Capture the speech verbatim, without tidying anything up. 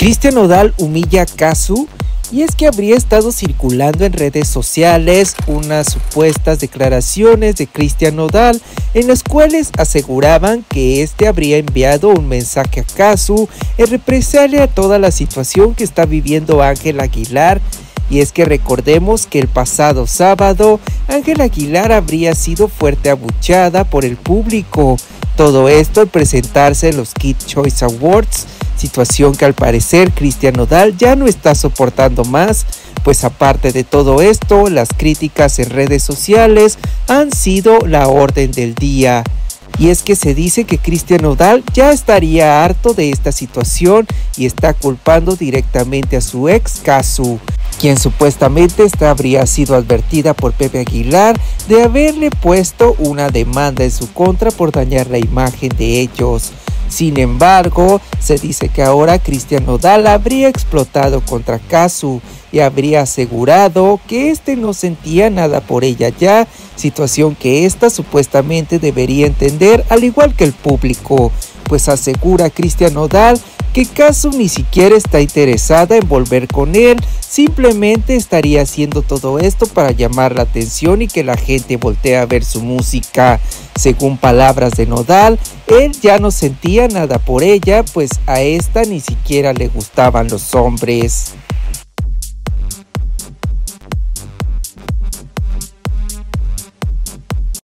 Cristian Nodal humilla a Cazzu, y es que habría estado circulando en redes sociales unas supuestas declaraciones de Cristian Nodal en las cuales aseguraban que este habría enviado un mensaje a Cazzu en represalia a toda la situación que está viviendo Ángela Aguilar. Y es que recordemos que el pasado sábado Ángela Aguilar habría sido fuerte abucheada por el público. Todo esto al presentarse en los Kids Choice Awards, situación que al parecer Cristian Nodal ya no está soportando más, pues aparte de todo esto, las críticas en redes sociales han sido la orden del día. Y es que se dice que Cristian Nodal ya estaría harto de esta situación y está culpando directamente a su ex Cazzu, quien supuestamente esta habría sido advertida por Pepe Aguilar de haberle puesto una demanda en su contra por dañar la imagen de ellos. Sin embargo, se dice que ahora Cristian Nodal habría explotado contra Cazzu y habría asegurado que este no sentía nada por ella ya, situación que ésta supuestamente debería entender al igual que el público, pues asegura Cristian Nodal que Cazzu ni siquiera está interesada en volver con él, simplemente estaría haciendo todo esto para llamar la atención y que la gente voltee a ver su música. Según palabras de Nodal, él ya no sentía nada por ella, pues a esta ni siquiera le gustaban los hombres.